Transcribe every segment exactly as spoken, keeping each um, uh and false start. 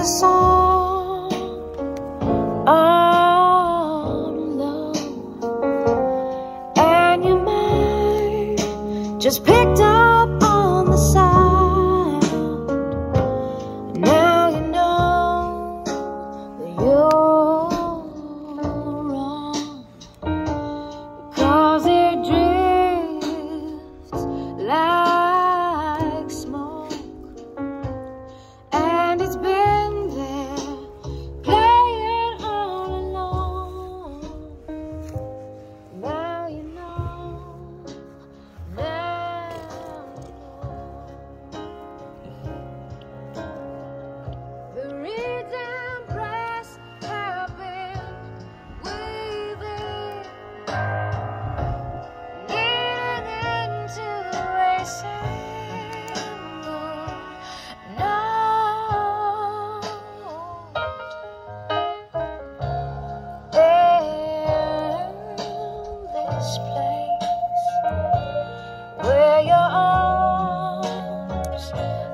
a song all alone, and your mind just picked up on the sound. Now you know that you're wrong, because it drifts like smoke, and it's been there playing all along. Now you know, now you know. The reeds and grass have been weaving, leading into the racing moon. This place where your arms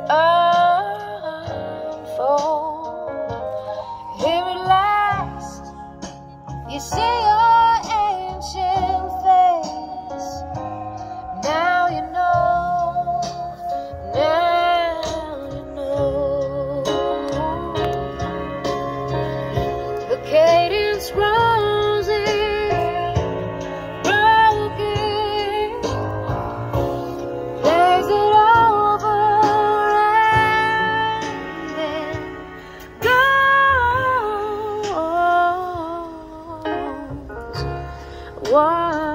unfold, here at last you see your ancient face. Now you know, now you know. The cadence rolls in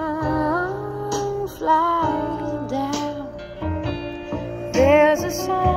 one fly down. There's a song